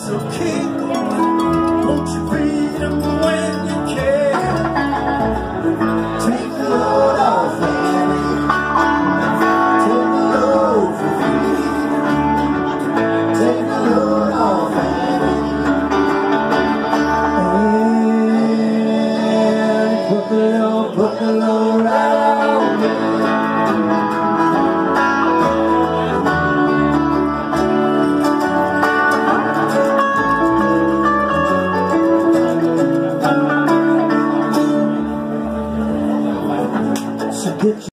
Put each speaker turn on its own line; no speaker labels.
So keep on, won't you freedom when you can. Take the load off Annie, take the load for free. Take the load off Annie, and put the load